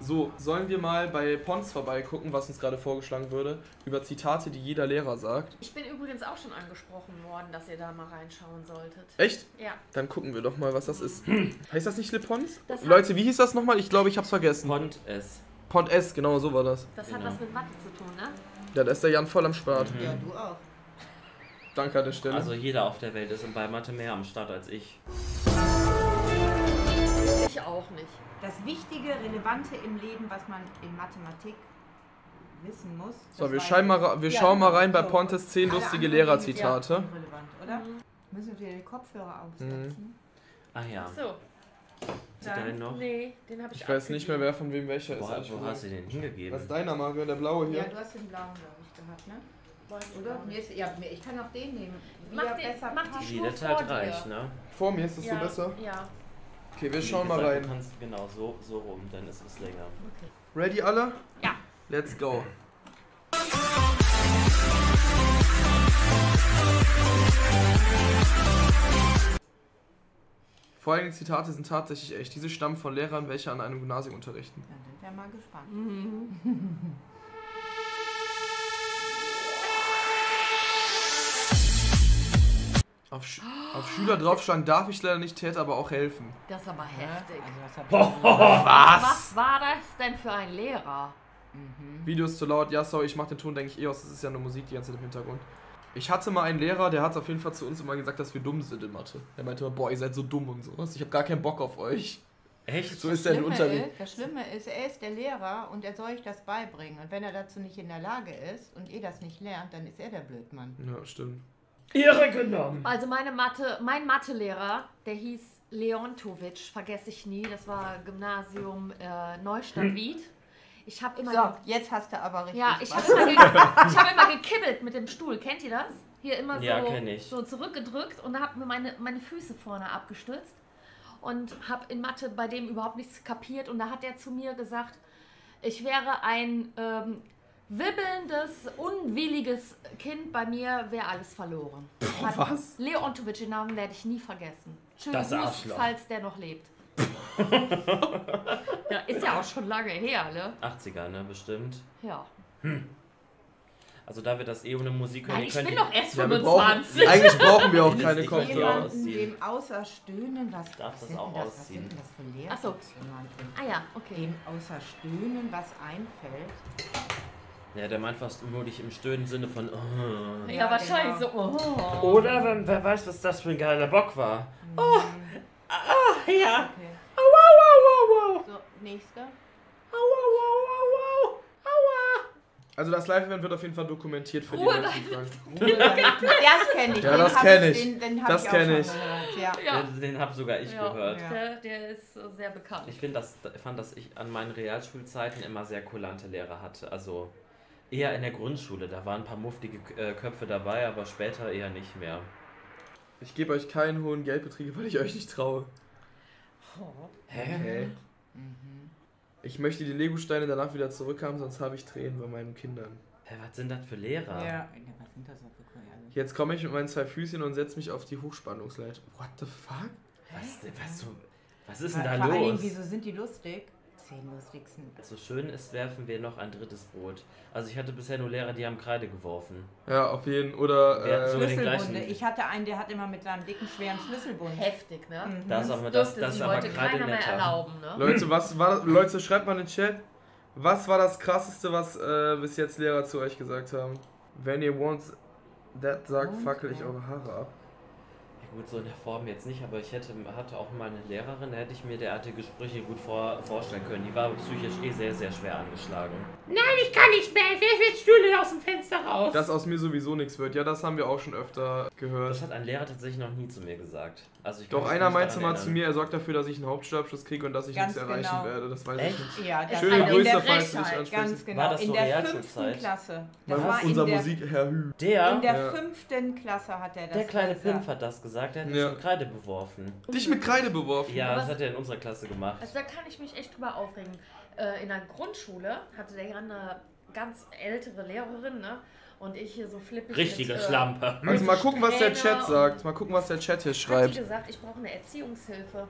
So, sollen wir mal bei Pons vorbeigucken, was uns gerade vorgeschlagen würde, über Zitate, die jeder Lehrer sagt? Ich bin übrigens auch schon angesprochen worden, dass ihr da mal reinschauen solltet. Echt? Ja. Dann gucken wir doch mal, was das ist. Heißt das nicht Le Pons? Das Leute, wie hieß das nochmal? Ich glaube, ich hab's vergessen. Pont S. Pont S, genau so war das. Das Genau. hat was mit Mathe zu tun, ne? Ja, da ist der Jan voll am Start. Ja, du auch. Danke an der Stelle. Also jeder auf der Welt ist bei Mathe mehr am Start als ich. Ich auch nicht. Das Wichtige, Relevante im Leben, was man in Mathematik wissen muss. So, wir schauen mal rein bei Pontes 10 Alle lustige anderen Lehrerzitate. sind relevant, oder? Müssen wir die Kopfhörer aufsetzen? Ach ja. So. Hast du deinen noch? Nee, den habe ich Ich weiß nicht mehr, wer von wem welcher ist. Wo hast du den hingegeben? Was ist deiner, Mario? Der blaue hier? Ja, du hast den blauen, glaube ich, gehabt, ne? Oder? Ich kann auch den nehmen. Mach die passt. Jeder Schnur Teil vor reicht, dir. ne? Vor mir ist das so besser? Ja. Okay, wir schauen Wie mal gesagt, rein. Du kannst genau so rum, dann ist es länger. Ready alle? Ja. Let's go. Folgende Zitate sind tatsächlich echt. Diese stammen von Lehrern, welche an einem Gymnasium unterrichten. Dann sind wir mal gespannt. Auf Schüler draufschlagen darf ich leider nicht, täte aber auch helfen. Das ist aber heftig. Was? Was war das denn für ein Lehrer? Video ist zu laut. Ja, sorry, ich mach den Ton, denke ich, aus. Das ist ja nur Musik die ganze Zeit im Hintergrund. Ich hatte mal einen Lehrer, der hat auf jeden Fall zu uns immer gesagt, dass wir dumm sind in Mathe. Er meinte immer, boah, ihr seid so dumm und sowas. Ich habe gar keinen Bock auf euch. Echt? So ist der in Unterricht. Das Schlimme ist, er ist der Lehrer und er soll euch das beibringen. Und wenn er dazu nicht in der Lage ist und ihr das nicht lernt, dann ist er der Blödmann. Ja, stimmt. Irre genommen. Also mein Mathelehrer, der hieß Leontovic, vergesse ich nie. Das war Gymnasium Neustadt-Wied. Ich habe immer... So, jetzt hast du aber richtig Ja, ich Spaß. habe immer gekibbelt mit dem Stuhl. Kennt ihr das? Hier immer Ja, kenn ich. so zurückgedrückt und habe mir meine Füße vorne abgestützt. Und habe in Mathe bei dem überhaupt nichts kapiert. Und da hat er zu mir gesagt, ich wäre ein wibbelndes, unwilliges Kind. Bei mir wäre alles verloren. Was? Leontovic, den Namen werde ich nie vergessen. Schönen Das Gruß, Arschloch. falls der noch lebt. Ja, ist ja auch schon lange her, ne? 80er, ne? Bestimmt. Ja. Also da wir das eh ohne Musik hören, Nein, ich könnt bin ihr- doch erst Ja, 25. eigentlich brauchen wir auch keine Ich Kopfhörer. Jemanden, ausziehen. dem außer Stöhnen, was Darf das sind auch denn ausziehen? Was sind denn das für Lehrer? Ach so. Ah ja, okay. Dem außer Stöhnen was einfällt. Ja, der meint fast nur dich im stöhnen Sinne von oh. Ja, wahrscheinlich genau. so. Oh. Oder wer weiß, was das für ein geiler Bock war. Oh, ja. Okay. Au, au, au, au, au. So, nächster. Au, au, au, au, au. Aua. Also das Live-Event wird auf jeden Fall dokumentiert für die Ruhe, Leute, die fragen. Das kenne ich. Ja, den das hab kenn ich. Den hab Das ich auch kenn schon ich. gehört, ja. Ja, Den hab sogar ich Ja. gehört. Ja. der ist sehr bekannt. Ich fand, dass ich an meinen Realschulzeiten immer sehr kulante Lehrer hatte. Also eher in der Grundschule. Da waren ein paar muftige Köpfe dabei, aber später eher nicht mehr. Ich gebe euch keinen hohen Geldbeträge, weil ich euch nicht traue. Hä? Okay. Ich möchte die Legosteine danach wieder zurückhaben, sonst habe ich Tränen bei meinen Kindern. Hä, was sind das für Lehrer? Ja, was sind das für Kugeln? Jetzt komme ich mit meinen 2 Füßchen und setze mich auf die Hochspannungsleitung. What the fuck? Was ist denn da Vor allen Dingen, los? wieso sind die lustig? 10 lustigsten. So schön ist, werfen wir noch ein drittes Brot. Also ich hatte bisher nur Lehrer, die haben Kreide geworfen. Ja, auf jeden oder Wir hatten sogar den Schlüsselbunde. gleichen. Ich hatte einen, der hat immer mit seinem dicken, schweren Schlüsselbund. Heftig, ne? Das, aber, Dürfte das ist sich aber heute Kreide keiner mehr netter. erlauben, ne? Leute, schreibt mal in den Chat, was war das krasseste, was bis jetzt Lehrer zu euch gesagt haben? Wenn ihr wants that sagt, Und? fackel ich eure Haare ab. Ja gut, so in der Form jetzt nicht, aber ich hatte auch mal eine Lehrerin, da hätte ich mir derartige Gespräche gut vorstellen können. Die war psychisch eh sehr, sehr schwer angeschlagen. Nein, ich kann nicht mehr. Ich will jetzt Stühle aus dem Fenster raus. Dass aus mir sowieso nichts wird. Ja, das haben wir auch schon öfter gehört. Das hat ein Lehrer tatsächlich noch nie zu mir gesagt. Also ich kann Doch, mich einer nicht meinte daran mal erinnern. zu mir, er sorgt dafür, dass ich einen Hauptschulabschluss kriege und dass ich Ganz nichts erreichen genau. werde. Das weiß Echt? ich nicht. Ja, das Schöne war in Grüße, der falls du dich Frechheit, ansprechen. Ganz genau. War das so in der Realschulzeit? 5. Klasse. Das war war in unser der, Musikherr Hü. In der Ja. 5. Klasse hat er das Der kleine gesagt. Pimpf hat das gesagt, der hat Ja. schon Kreide beworfen. Dich mit Kreide beworfen. Ja, das Was? hat er in unserer Klasse gemacht. Also da kann ich mich echt drüber aufregen. In der Grundschule hatte der ja eine ganz ältere Lehrerin, ne? Und ich hier so flippig Richtige mit, Schlampe. Also mal gucken, was der Strähne Chat sagt. Mal gucken, was der Chat hier Hat sie schreibt. gesagt, ich brauche eine Erziehungshilfe.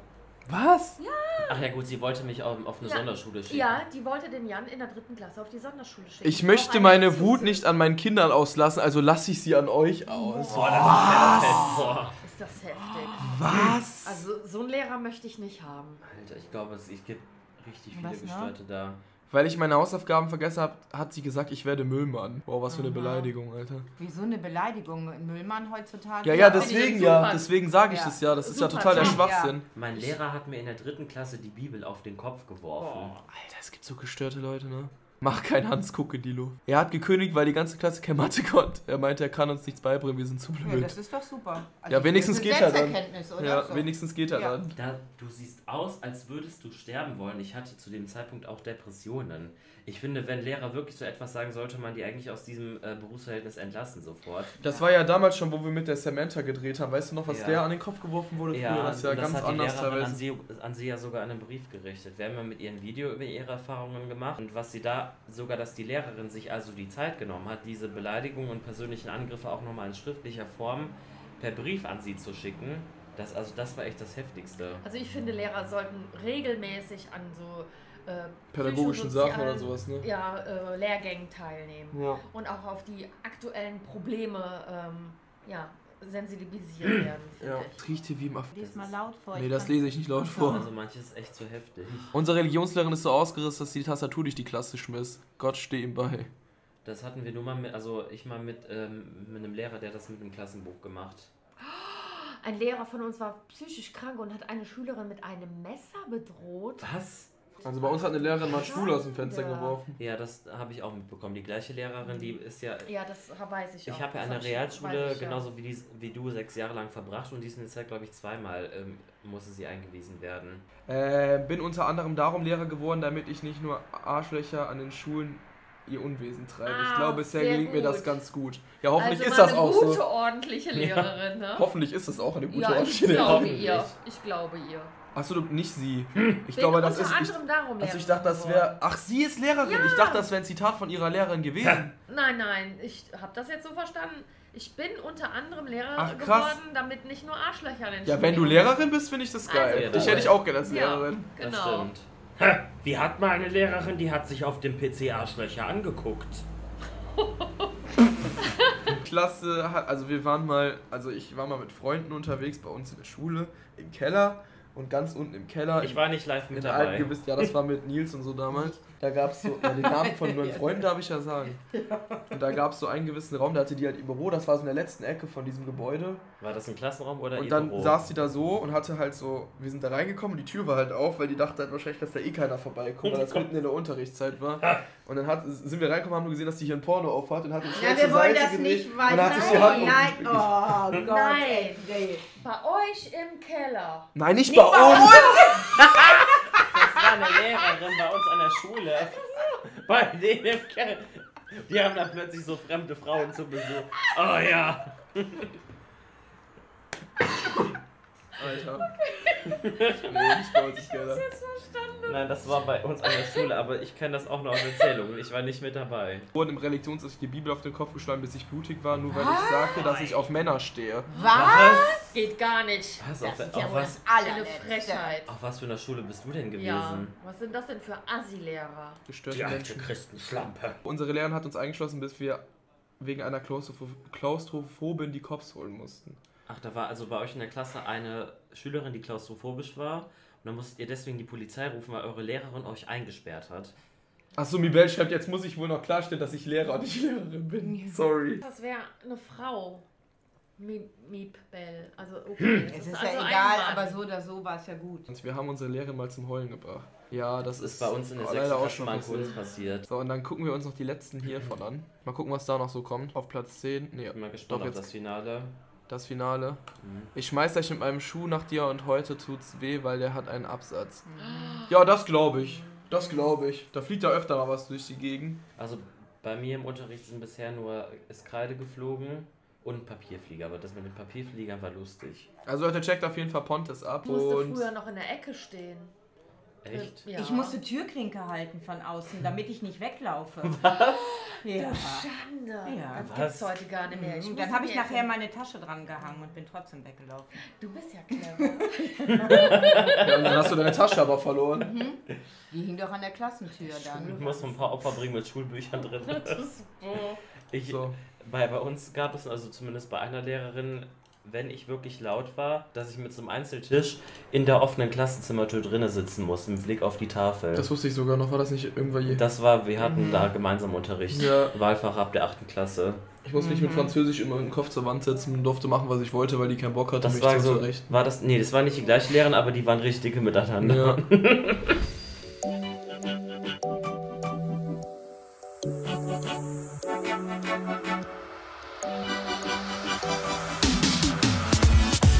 Was? Ach ja gut, sie wollte mich auf eine Ja. Sonderschule schicken. Ja, die wollte den Jan in der 3. Klasse auf die Sonderschule schicken. Ich möchte meine Wut nicht an meinen Kindern auslassen, also lasse ich sie an euch aus. Boah, das ist heftig. Boah. Ist das heftig. Was? Also so einen Lehrer möchte ich nicht haben. Alter, ich glaube, es gibt richtig viele Was, ne? Gestörte da. Weil ich meine Hausaufgaben vergessen habe, hat sie gesagt, ich werde Müllmann. Boah, was für eine Beleidigung, Alter. Wieso eine Beleidigung? Ein Müllmann heutzutage? Ja, finde ich deswegen super. Deswegen sage ich Ja. das ja. Das ist ja Super total der Job, Schwachsinn. Mein Lehrer hat mir in der 3. Klasse die Bibel auf den Kopf geworfen. Alter, es gibt so gestörte Leute, ne? Mach kein Hans, guck in die Luft. Er hat gekündigt, weil die ganze Klasse keine Mathe konnte. Er meinte, er kann uns nichts beibringen, wir sind zu Ja, blöd. das ist doch super. Ja, wenigstens geht er dann. Selbsterkenntnis, oder? Ja, So. wenigstens geht er Ja. dann. Du siehst aus, als würdest du sterben wollen. Ich hatte zu dem Zeitpunkt auch Depressionen. Ich finde, wenn Lehrer wirklich so etwas sagen, sollte man die eigentlich aus diesem Berufsverhältnis entlassen sofort. Das war ja damals schon, wo wir mit der Samantha gedreht haben. Weißt du noch, was Ja. der an den Kopf geworfen wurde? Ja, früher? Das ist ja und das ganz hat die anders Lehrerin teilweise. an sie ja sogar einen Brief gerichtet. Wir haben ja mit ihr ein Video über ihre Erfahrungen gemacht und was sie da, sogar dass die Lehrerin sich also die Zeit genommen hat, diese Beleidigungen und persönlichen Angriffe auch nochmal in schriftlicher Form per Brief an sie zu schicken. Das war echt das Heftigste. Also ich finde, Lehrer sollten regelmäßig an so Pädagogischen Sachen oder sowas, ne? Ja, Lehrgängen teilnehmen. Ja. Und auch auf die aktuellen Probleme sensibilisiert werden, finde Ja. ich. Es riecht hier wie im Lies mal laut vor. Nee, ich das kann- lese ich nicht laut vor. Also manches ist echt so heftig. Unsere Religionslehrerin ist so ausgerissen, dass sie die Tastatur durch die Klasse schmiss. Gott steh ihm bei. Das hatten wir nur mal mit, also ich mal mit einem Lehrer, der hat das mit dem Klassenbuch gemacht. Ein Lehrer von uns war psychisch krank und hat eine Schülerin mit einem Messer bedroht. Was? Also bei uns hat eine Lehrerin mal einen Stuhl aus dem Fenster Ja. geworfen. Ja, das habe ich auch mitbekommen. Die gleiche Lehrerin, die ist ja... Ja, das weiß ich auch. Ich habe ja Das an der weiß Realschule ich, ja. genauso wie du 6 Jahre lang verbracht und diesen Zeit, glaube ich, zweimal musste sie eingewiesen werden. Bin unter anderem darum Lehrer geworden, damit ich nicht nur Arschlöcher an den Schulen ihr Unwesen treibe. Ich Ah, glaube, bisher sehr gelingt mir das gut. ganz gut. Ja, hoffentlich also ist mal das auch eine gute, so. ordentliche Lehrerin, ne? Hoffentlich ist das auch eine gute Ja, ich ordentliche glaube Lehrerin. ihr. Ich glaube ihr. Achso, du nicht sie. Ich Bin glaube, das ist. unter Ich, anderem darum also ich Lehrerin dachte, das geworden. wäre. Ach, sie ist Lehrerin. Ja. Ich dachte, das wäre ein Zitat von ihrer Lehrerin gewesen. Nein, ich habe das jetzt so verstanden. Ich bin unter anderem Lehrerin Ach, krass. geworden, damit nicht nur Arschlöcher den Ja, wenn du Lehrerin bist, finde ich das geil. Also, ja, Dich hätte ich auch gerne als Ja, Lehrerin. Das genau. stimmt. Wie hat mal eine Lehrerin, die hat sich auf dem PC Arschlöcher angeguckt. Klasse hat, also wir waren mal, also ich war mal mit Freunden unterwegs bei uns in der Schule, im Keller und ganz unten im Keller. Ich war nicht live mit in einem dabei. gewissen, ja, das war mit Nils und so damals. Da gab es so, ja, den Namen von meinen Freunden darf ich ja sagen. Und da gab es so einen gewissen Raum, da hatte die halt ihr Büro, das war so in der letzten Ecke von diesem Gebäude. War das ein Klassenraum oder Und ihr dann Büro? saß die da so und hatte halt so, wir sind da reingekommen und die Tür war halt auf, weil die dachte halt wahrscheinlich, dass da eh keiner vorbeikommt, weil das mitten in der Unterrichtszeit war. Und dann sind wir reingekommen, haben nur gesehen, dass die hier ein Porno aufhat und hat uns schnell Ja, wir zur wollen Seite das gedreht nicht und weiter. hat sich die Hand Nein, unten- oh Gott. Nein. ey, nee. Bei euch im Keller. Nein, nicht bei uns! Das war eine Lehrerin bei uns an der Schule. Bei denen im Keller. Die haben dann plötzlich so fremde Frauen zu Besuch. Oh ja. Alter. Nee, nicht bei uns, ich gerne. Nein, das war bei uns an der Schule, aber ich kenne das auch nur aus Erzählungen. Ich war nicht mit dabei. Wurden im Religionsunterricht die Bibel auf den Kopf geschlagen, bis ich blutig war, nur weil ich sagte, dass ich auf Männer stehe. Was? Geht gar nicht. Was? Das Auf, ist ja auf, wohl was, das Eine allerletzte. Frechheit. auf was für einer Schule bist du denn gewesen? Ja. Was sind das denn für Assi-Lehrer? Gestörte Die alte Menschen. Christenschlampe. Unsere Lehrerin hat uns eingeschlossen, bis wir wegen einer Klaustrophobin die Cops holen mussten. Ach, da war also bei euch in der Klasse eine Schülerin, die klaustrophobisch war. Und dann musstet ihr deswegen die Polizei rufen, weil eure Lehrerin euch eingesperrt hat. Achso, Mibel schreibt, jetzt muss ich wohl noch klarstellen, dass ich Lehrer und nicht Lehrerin bin. Sorry. Das wäre eine Frau. Miep-Bell. Also okay. Es ist also ja ein egal, Mann. aber so oder so war es ja gut. Und wir haben unsere Lehrerin mal zum Heulen gebracht. Ja, das Das ist bei uns in der 6. leider auch Klasse schon mal kurz passiert. passiert. So, und dann gucken wir uns noch die letzten hiervon an. Mal gucken, was da noch so kommt. Auf Platz 10. Nee, Ich bin mal gespannt Doch, auf jetzt- das Finale. das Finale. Mhm. Ich schmeiß gleich mit meinem Schuh nach dir und heute tut's weh, weil der hat einen Absatz. Ja, das glaube ich. Das glaube ich. Da fliegt ja öfter mal was durch die Gegend. Also bei mir im Unterricht sind bisher nur ist Kreide geflogen und Papierflieger. Aber das mit den Papierfliegern war lustig. Also Leute, checkt auf jeden Fall Pontes ab. Ich musste Und früher noch in der Ecke stehen. Echt? Ja. Ich musste Türklinke halten von außen, damit ich nicht weglaufe. Ja. Schande. Ja. Das gibt's heute gar nicht mehr. Dann habe ich nachher meine Tasche dran gehangen und bin trotzdem weggelaufen. Du bist ja clever. Ja, und dann hast du deine Tasche aber verloren. Die hing doch an der Klassentür Ich dann. muss noch ein paar Opfer bringen mit Schulbüchern drin. Ich, So. bei uns gab es, also zumindest bei einer Lehrerin, wenn ich wirklich laut war, dass ich mit so einem Einzeltisch in der offenen Klassenzimmertür drinnen sitzen musste, mit Blick auf die Tafel. Das wusste ich sogar noch, war das nicht irgendwann je? Wir hatten da gemeinsam Unterricht. Ja. Wahlfach ab der 8. Klasse. Ich musste mich mit Französisch immer mit dem Kopf zur Wand setzen und durfte machen, was ich wollte, weil die keinen Bock hatte, Das mich war zu so, unterrichten. das war nicht die gleiche Lehrerin, aber die waren richtig dicke miteinander. Ja.